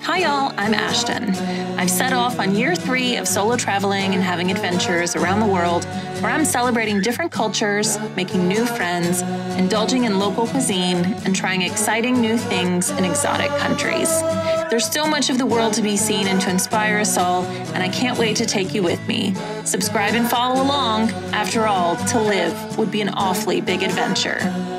Hi y'all, I'm Ashton. I've set off on year 3 of solo traveling and having adventures around the world where I'm celebrating different cultures, making new friends, indulging in local cuisine, and trying exciting new things in exotic countries. There's so much of the world to be seen and to inspire us all, and I can't wait to take you with me. Subscribe and follow along. After all, to live would be an awfully big adventure.